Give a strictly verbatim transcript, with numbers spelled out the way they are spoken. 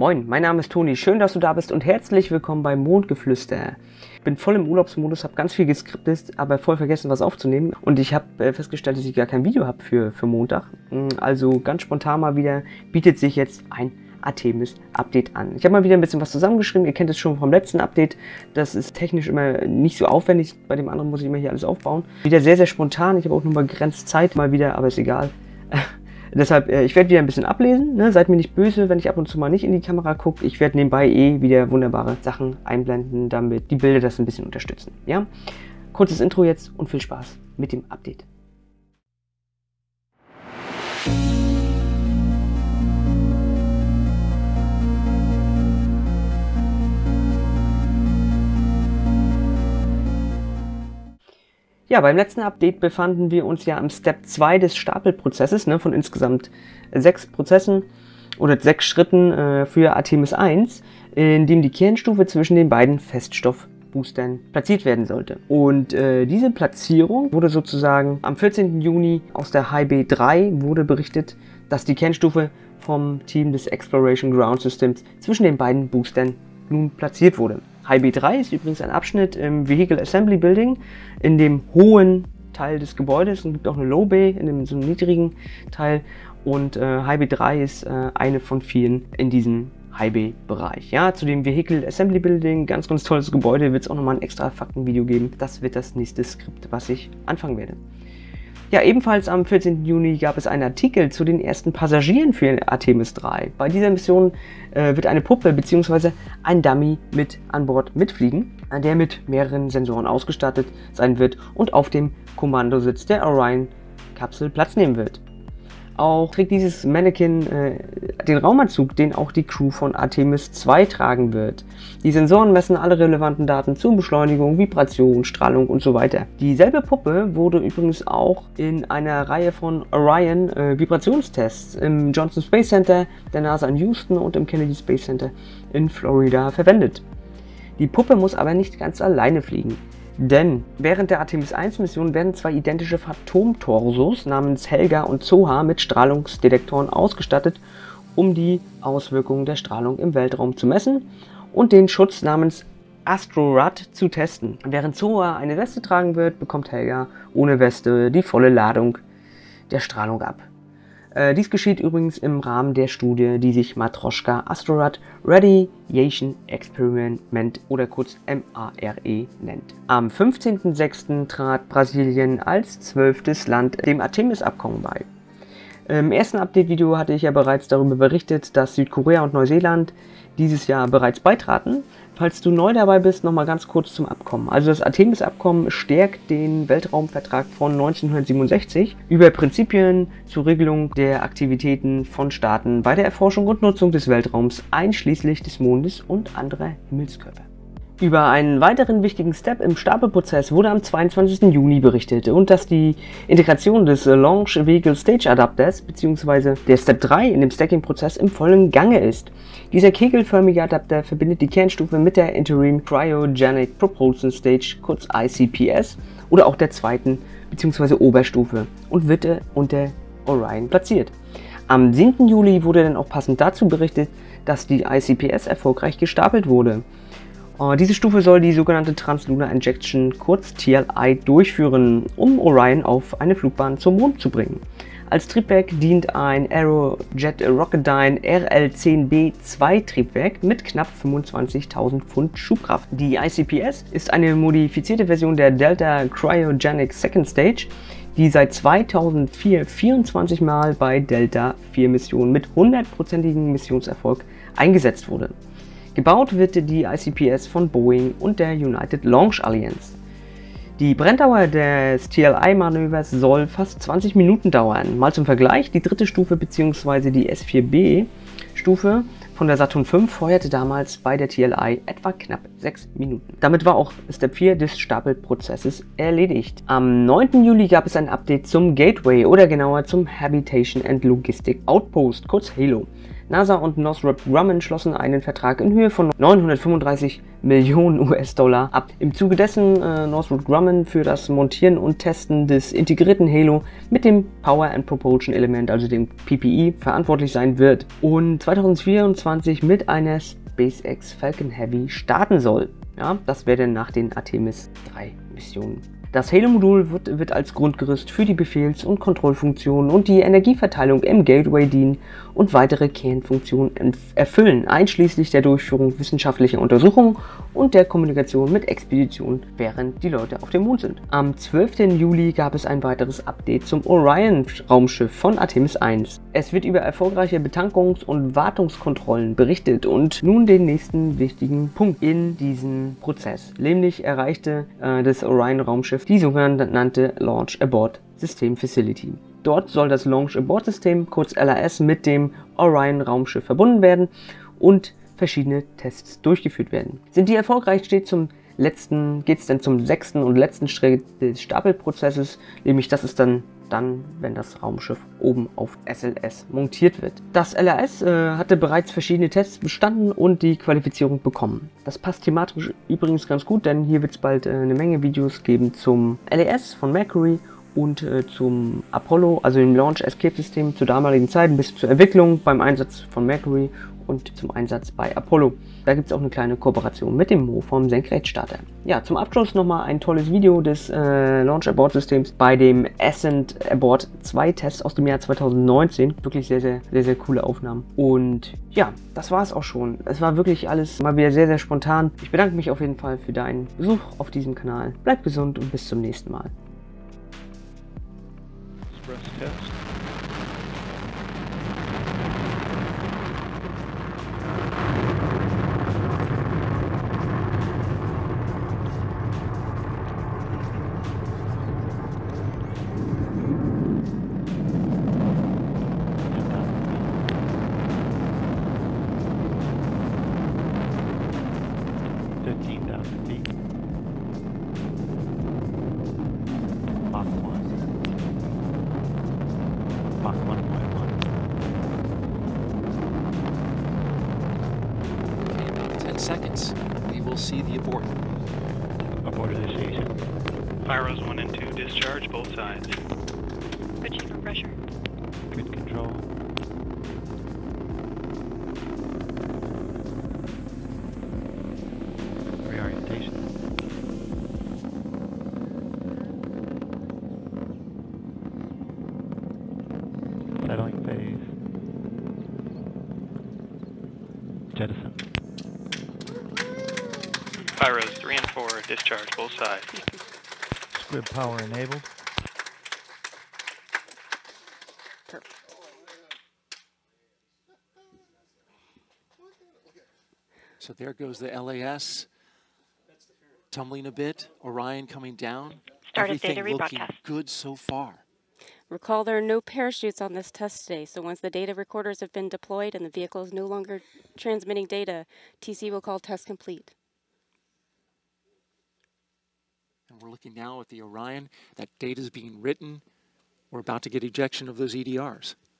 Moin, mein Name ist Toni, schön, dass du da bist und herzlich willkommen bei Mondgeflüster. Ich bin voll im Urlaubsmodus, habe ganz viel geskriptet, aber voll vergessen, was aufzunehmen. Und ich habe äh, festgestellt, dass ich gar kein Video habe für, für Montag. Also ganz spontan mal wieder bietet sich jetzt ein Artemis-Update an. Ich habe mal wieder ein bisschen was zusammengeschrieben, ihr kennt es schon vom letzten Update. Das ist technisch immer nicht so aufwendig, bei dem anderen muss ich immer hier alles aufbauen. Wieder sehr, sehr spontan, ich habe auch nur begrenzt Zeit mal wieder, aber ist egal. Deshalb, äh, ich werde wieder ein bisschen ablesen, ne? Seid mir nicht böse, wenn ich ab und zu mal nicht in die Kamera gucke. Ich werde nebenbei eh wieder wunderbare Sachen einblenden, damit die Bilder das ein bisschen unterstützen. Ja? Kurzes Intro jetzt und viel Spaß mit dem Update. Ja, beim letzten Update befanden wir uns ja am Step zwei des Stapelprozesses, ne, von insgesamt sechs Prozessen oder sechs Schritten äh, für Artemis eins, in dem die Kernstufe zwischen den beiden Feststoffboostern platziert werden sollte. Und äh, diese Platzierung wurde sozusagen am vierzehnten Juni aus der H B drei wurde berichtet, dass die Kernstufe vom Team des Exploration Ground Systems zwischen den beiden Boostern nun platziert wurde. H B drei ist übrigens ein Abschnitt im Vehicle Assembly Building in dem hohen Teil des Gebäudes und gibt auch eine Low Bay in dem so einem niedrigen Teil und äh, H B drei ist äh, eine von vielen in diesem H B-Bereich. Ja, zu dem Vehicle Assembly Building, ganz ganz tolles Gebäude, wird es auch nochmal ein extra Faktenvideo geben. Das wird das nächste Skript, was ich anfangen werde. Ja, ebenfalls am vierzehnten Juni gab es einen Artikel zu den ersten Passagieren für Artemis drei. Bei dieser Mission äh, wird eine Puppe bzw. ein Dummy mit an Bord mitfliegen, der mit mehreren Sensoren ausgestattet sein wird und auf dem Kommandositz der Orion-Kapsel Platz nehmen wird. Auch trägt dieses Mannequin äh, den Raumanzug, den auch die Crew von Artemis zwei tragen wird. Die Sensoren messen alle relevanten Daten zur Beschleunigung, Vibration, Strahlung und so weiter. Dieselbe Puppe wurde übrigens auch in einer Reihe von Orion äh, Vibrationstests im Johnson Space Center der NASA in Houston und im Kennedy Space Center in Florida verwendet. Die Puppe muss aber nicht ganz alleine fliegen. Denn während der Artemis eins Mission werden zwei identische Phantom-Torsos namens Helga und Zoha mit Strahlungsdetektoren ausgestattet, um die Auswirkungen der Strahlung im Weltraum zu messen und den Schutz namens Astrorad zu testen. Während Zoha eine Weste tragen wird, bekommt Helga ohne Weste die volle Ladung der Strahlung ab. Äh, dies geschieht übrigens im Rahmen der Studie, die sich Matroschka Astrorad Radiation Experiment oder kurz M A R E nennt. Am fünfzehnten sechsten trat Brasilien als zwölftes Land dem Artemis-Abkommen bei. Im ersten Update-Video hatte ich ja bereits darüber berichtet, dass Südkorea und Neuseeland dieses Jahr bereits beitraten. Falls du neu dabei bist, nochmal ganz kurz zum Abkommen. Also das Artemis-Abkommen stärkt den Weltraumvertrag von neunzehnhundertsiebenundsechzig über Prinzipien zur Regelung der Aktivitäten von Staaten bei der Erforschung und Nutzung des Weltraums, einschließlich des Mondes und anderer Himmelskörper. Über einen weiteren wichtigen Step im Stapelprozess wurde am zweiundzwanzigsten Juni berichtet und dass die Integration des Launch Vehicle Stage Adapters bzw. der Step drei in dem Stacking-Prozess im vollen Gange ist. Dieser kegelförmige Adapter verbindet die Kernstufe mit der Interim Cryogenic Propulsion Stage, kurz I C P S, oder auch der zweiten bzw. Oberstufe und wird unter Orion platziert. Am siebten Juli wurde dann auch passend dazu berichtet, dass die I C P S erfolgreich gestapelt wurde. Diese Stufe soll die sogenannte Translunar Injection, kurz T L I, durchführen, um Orion auf eine Flugbahn zum Mond zu bringen. Als Triebwerk dient ein Aerojet Rocketdyne R L zehn B zwei Triebwerk mit knapp fünfundzwanzigtausend Pfund Schubkraft. Die I C P S ist eine modifizierte Version der Delta Cryogenic Second Stage, die seit zweitausendvier vierundzwanzig Mal bei Delta vier Missionen mit hundertprozentigem Missionserfolg eingesetzt wurde. Gebaut wird die I C P S von Boeing und der United Launch Alliance. Die Brenndauer des T L I-Manövers soll fast zwanzig Minuten dauern. Mal zum Vergleich, die dritte Stufe bzw. die S vier B Stufe von der Saturn fünf feuerte damals bei der T L I etwa knapp sechs Minuten. Damit war auch Step vier des Stapelprozesses erledigt. Am neunten Juli gab es ein Update zum Gateway oder genauer zum Habitation and Logistic Outpost, kurz HALO. NASA und Northrop Grumman schlossen einen Vertrag in Höhe von neunhundertfünfunddreißig Millionen U S-Dollar ab. Im Zuge dessen äh, Northrop Grumman für das Montieren und Testen des integrierten Halo mit dem Power and Propulsion Element, also dem P P E, verantwortlich sein wird und zweitausendvierundzwanzig mit einer SpaceX Falcon Heavy starten soll. Ja, das wäre dann nach den Artemis drei Missionen. Das Halo-Modul wird, wird als Grundgerüst für die Befehls- und Kontrollfunktionen und die Energieverteilung im Gateway dienen und weitere Kernfunktionen erfüllen, einschließlich der Durchführung wissenschaftlicher Untersuchungen und der Kommunikation mit Expeditionen, während die Leute auf dem Mond sind. Am zwölften Juli gab es ein weiteres Update zum Orion-Raumschiff von Artemis eins. Es wird über erfolgreiche Betankungs- und Wartungskontrollen berichtet und nun den nächsten wichtigen Punkt in diesem Prozess. Nämlich erreichte äh, das Orion-Raumschiff die sogenannte Launch Abort System Facility. Dort soll das Launch Abort System, kurz L A S, mit dem Orion-Raumschiff verbunden werden und verschiedene Tests durchgeführt werden. Sind die erfolgreich, steht zum letzten, geht es dann zum sechsten und letzten Schritt des Stapelprozesses, nämlich das ist dann dann, wenn das Raumschiff oben auf S L S montiert wird. Das L A S äh, hatte bereits verschiedene Tests bestanden und die Qualifizierung bekommen. Das passt thematisch übrigens ganz gut, denn hier wird es bald äh, eine Menge Videos geben zum L A S von Mercury und äh, zum Apollo, also dem Launch Escape System zur damaligen Zeit, bis zur Entwicklung beim Einsatz von Mercury und zum Einsatz bei Apollo. Da gibt es auch eine kleine Kooperation mit dem Mo vom Senkrechtstarter. Ja, zum Abschluss nochmal ein tolles Video des äh, Launch Abort Systems bei dem Ascent Abort zwei Test aus dem Jahr zweitausendneunzehn. Wirklich sehr, sehr, sehr, sehr coole Aufnahmen. Und ja, das war es auch schon. Es war wirklich alles mal wieder sehr, sehr spontan. Ich bedanke mich auf jeden Fall für deinen Besuch auf diesem Kanal. Bleib gesund und bis zum nächsten Mal. Test. fifteen thousand feet. Mach one. Mach one point one. In about ten seconds, we will see the abort. Abort initiation. Pyros one and two discharge both sides. Good chief of pressure. Good control. Reorientation. Settling phase. Jettison. Pyros three and four discharge both sides. Squib power enabled. So there goes the L A S, tumbling a bit, Orion coming down. Start of Everything data looking rebroadcast. good so far. Recall there are no parachutes on this test today, so once the data recorders have been deployed and the vehicle is no longer transmitting data, T C will call test complete. And we're looking now at the Orion. That data is being written. We're about to get ejection of those E D Rs.